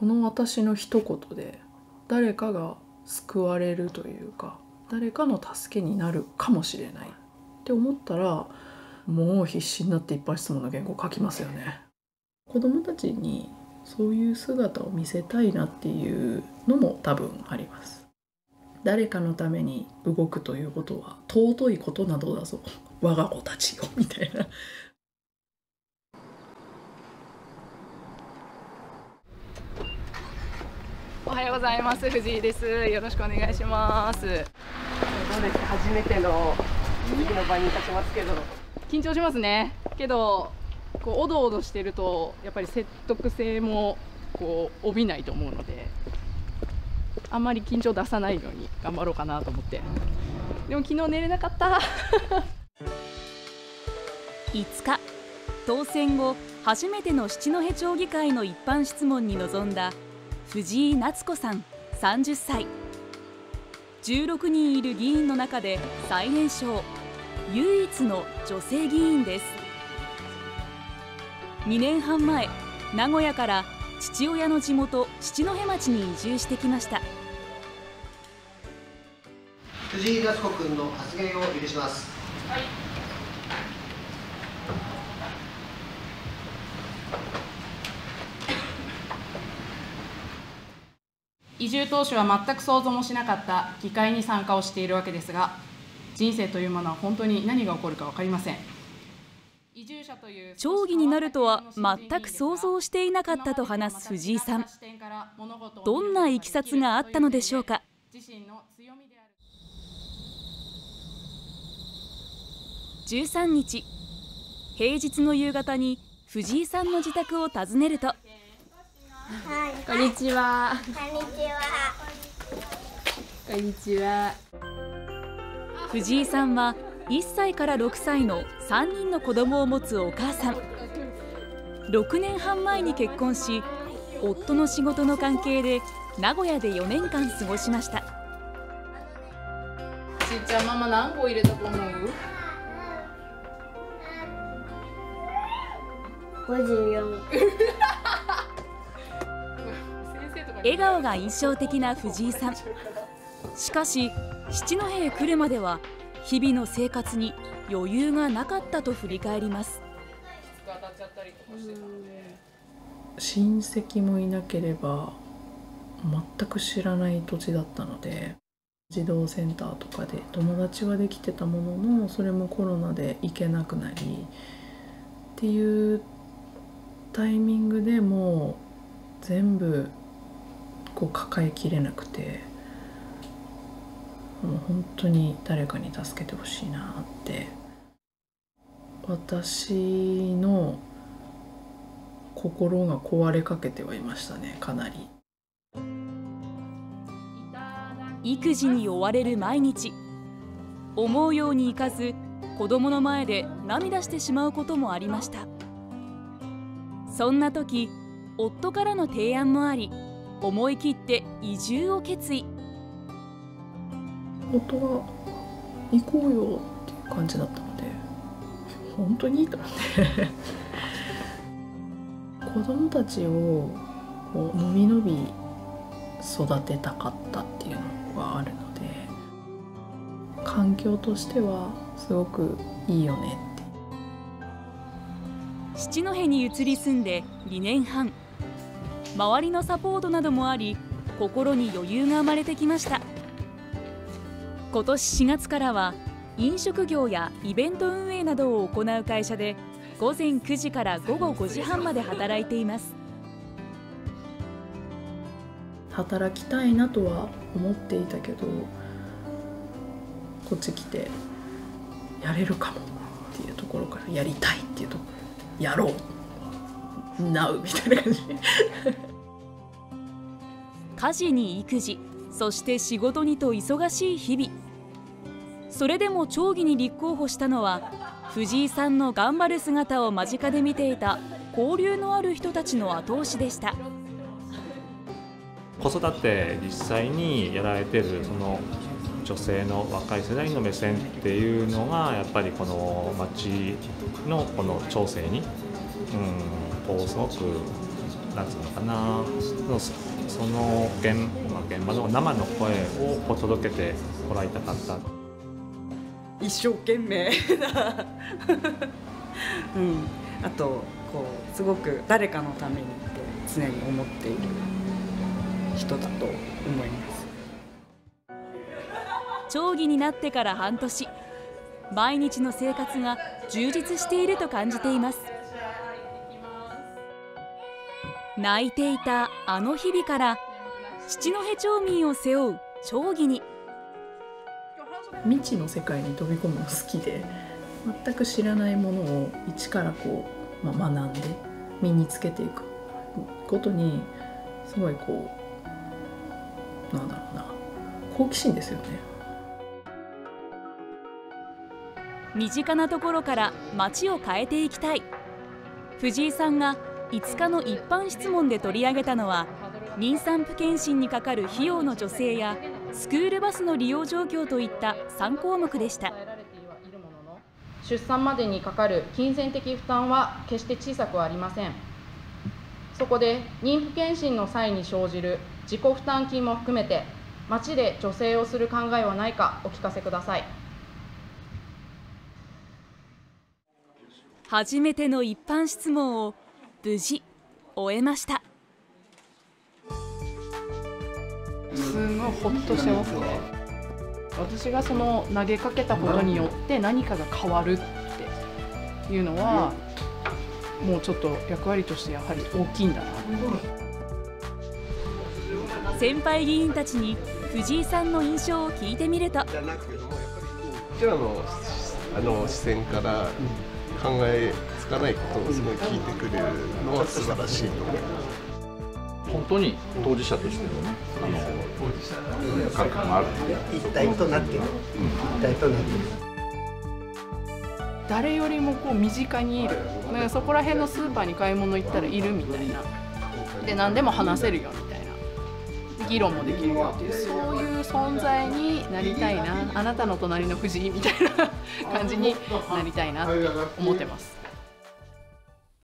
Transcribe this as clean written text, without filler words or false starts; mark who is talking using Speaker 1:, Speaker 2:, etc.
Speaker 1: この私の一言で誰かが救われるというか、誰かの助けになるかもしれないって思ったら、もう必死になっていっぱい質問の原稿を書きますよね。子どもたちにそういう姿を見せたいなっていうのも多分あります。誰かのために動くということは尊いことなどだぞ、我が子たちよみたいな。
Speaker 2: おはようございます。藤井です。よろしくお願いします。どうですか、初めての次の場に立ちますけど。緊張しますね。けどこうおどおどしてるとやっぱり説得性もこう帯びないと思うので、あんまり緊張出さないように頑張ろうかなと思って。でも昨日寝れなかった
Speaker 3: 5日、当選後初めての七戸町議会の一般質問に臨んだ藤井夏子さん30歳。16人いる議員の中で最年少、唯一の女性議員です。2年半前、名古屋から父親の地元七戸町に移住してきました。
Speaker 4: 藤井夏子君の発言を許します。はい。
Speaker 2: 移住当初は全く想像もしなかった議会に参加をしているわけですが、人生というものは本当に何が起こるか分かりません。
Speaker 3: 町議になるとは全く想像していなかったと話す藤井さん。どんないきさつがあったのでしょうか。13日、平日の夕方に藤井さんの自宅を訪ねると、
Speaker 2: こんにちは。
Speaker 3: こんにちは。藤井さんは1歳から6歳の3人の子供を持つお母さん。6年半前に結婚し、夫の仕事の関係で名古屋で4年間過ごしました。
Speaker 2: ちっちゃいママ何個入れたと思う
Speaker 5: ？54。
Speaker 3: 笑顔が印象的な藤井さん。しかし七戸へ来るまでは日々の生活に余裕がなかったと振り返ります。
Speaker 1: 親戚もいなければ全く知らない土地だったので、児童センターとかで友達はできてたものの、それもコロナで行けなくなりっていうタイミングでもう全部こう抱えきれなくて、もう本当に誰かに助けてほしいなって。私の心が壊れかけてはいましたね、かなり。
Speaker 3: 育児に追われる毎日。思うようにいかず、子供の前で涙してしまうこともありました。そんな時、夫からの提案もあり、思い切って移住を決意。
Speaker 1: 夫が行こうよっていう感じだったので、本当にいいと思って子供たちをこうのびのび育てたかったっていうのがあるので、環境としてはすごくいいよねって。
Speaker 3: 七戸に移り住んで2年半、周りのサポートなどもあり、心に余裕が生まれてきました。今年4月からは飲食業やイベント運営などを行う会社で午前9時から午後5時半まで働いています。
Speaker 1: 働きたいなとは思っていたけど、こっち来てやれるかもっていうところから、やりたいっていうところ、やろう NOW みたいな感じ
Speaker 3: 家事に育児、そして仕事にと忙しい日々。それでも町議に立候補したのは、藤井さんの頑張る姿を間近で見ていた交流のある人たちの後押しでした。
Speaker 6: 子育て実際にやられてるその女性の若い世代の目線っていうのがやっぱりこの町のこの町政にこうすごくなんつうのかな、その現場の生の声をこう届けてもらいたかった。
Speaker 5: 一生懸命なあとこうすごく誰かのためにって常に思っている人だと思います。
Speaker 3: 町議になってから半年、毎日の生活が充実していると感じています。泣いていたあの日々から七戸町民を背負う町議に。
Speaker 1: 未知の世界に飛び込むの好きで、全く知らないものを一からこう、学んで身につけていくことにすごいこうなんだろうな、好奇心ですよね。
Speaker 3: 身近なところから町を変えていきたい。藤井さんが5日の一般質問で取り上げたのは、妊産婦検診にかかる費用の助成やスクールバスの利用状況といった3項目でした。
Speaker 2: 出産までにかかる金銭的負担は決して小さくはありません。そこで妊婦検診の際に生じる自己負担金も含めて、町で助成をする考えはないかお聞かせください。
Speaker 3: 初めての一般質問を無事終えました。
Speaker 2: すごいほっとしてますね。私がその投げかけたことによって何かが変わるっていうのは、もうちょっと役割としてやはり大きいんだな。
Speaker 3: 先輩議員たちに藤井さんの印象を聞いてみると、
Speaker 7: こちらの視線から考えつかないことをすごい聞いてくれるのは素晴らしいと思います。
Speaker 8: 本当に当事者としてのね、感覚があるので、
Speaker 4: 一体となってる、一体となってる。
Speaker 2: 誰よりもこう身近にいる、だからそこら辺のスーパーに買い物行ったらいるみたいな、で何でも話せるよみたいな、議論もできるよっていう、そういう存在になりたいな、あなたの隣の藤井みたいな感じになりたいなって思ってます。